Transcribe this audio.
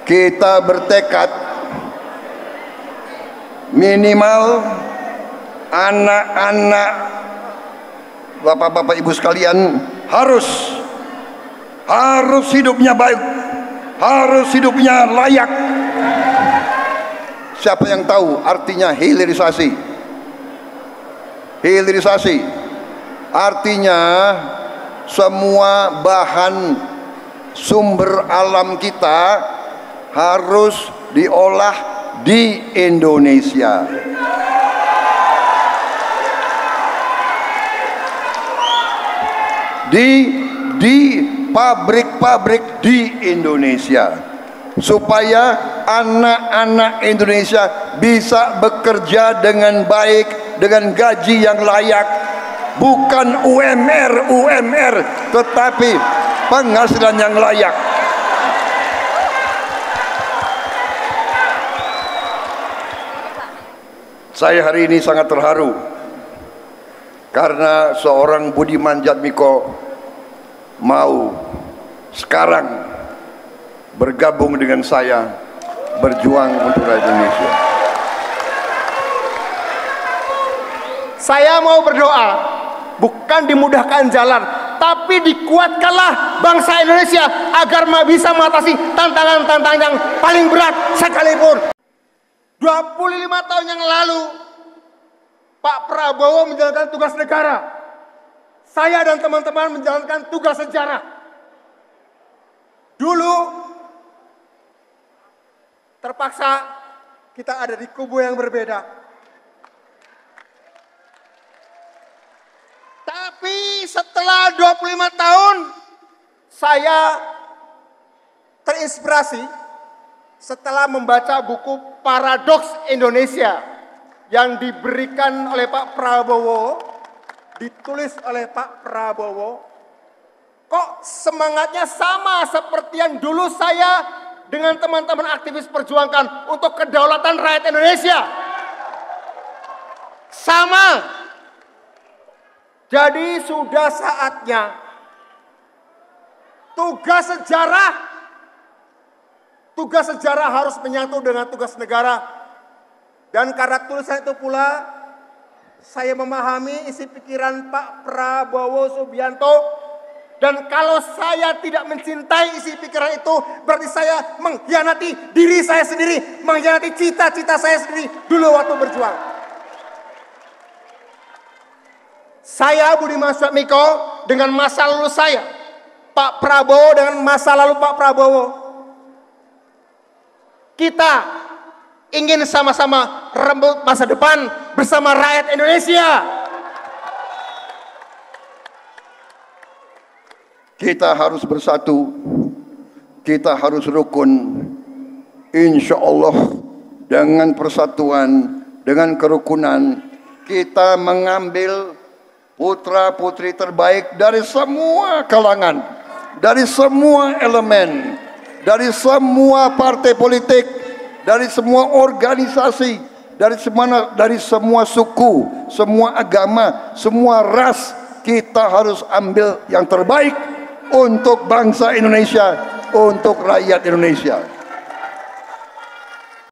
kita bertekad minimal anak-anak, bapak-bapak ibu sekalian harus hidupnya baik, harus hidupnya layak. Siapa yang tahu artinya hilirisasi? Hilirisasi artinya semua bahan sumber alam kita harus diolah di Indonesia. Di pabrik-pabrik di Indonesia, supaya anak-anak Indonesia bisa bekerja dengan baik, dengan gaji yang layak, bukan UMR, tetapi penghasilan yang layak. Saya hari ini sangat terharu karena seorang Budiman Jatmiko mau sekarang bergabung dengan saya berjuang untuk rakyat Indonesia. Saya mau berdoa, bukan dimudahkan jalan, tapi dikuatkanlah bangsa Indonesia agar bisa mengatasi tantangan-tantangan yang paling berat sekalipun. 25 tahun yang lalu Pak Prabowo menjalankan tugas negara, saya dan teman-teman menjalankan tugas sejarah. Dulu terpaksa kita ada di kubu yang berbeda, tapi setelah 25 tahun saya terinspirasi setelah membaca buku Paradoks Indonesia yang diberikan oleh Pak Prabowo, ditulis oleh Pak Prabowo. Kok semangatnya sama seperti yang dulu saya dengan teman-teman aktivis perjuangkan untuk kedaulatan rakyat Indonesia? Sama. Jadi sudah saatnya tugas sejarah harus menyatu dengan tugas negara. Dan karena tulisan itu pula saya memahami isi pikiran Pak Prabowo Subianto. Dan kalau saya tidak mencintai isi pikiran itu, berarti saya mengkhianati diri saya sendiri, mengkhianati cita-cita saya sendiri dulu waktu berjuang. Saya Budiman Sujatmiko dengan masa lalu saya, Pak Prabowo dengan masa lalu Pak Prabowo, kita ingin sama-sama rebut masa depan bersama rakyat Indonesia. Kita harus bersatu, kita harus rukun. Insya Allah dengan persatuan, dengan kerukunan, kita mengambil putra-putri terbaik dari semua kalangan, dari semua elemen, dari semua partai politik, dari semua organisasi, dari semua suku, semua agama, semua ras. Kita harus ambil yang terbaik untuk bangsa Indonesia, untuk rakyat Indonesia.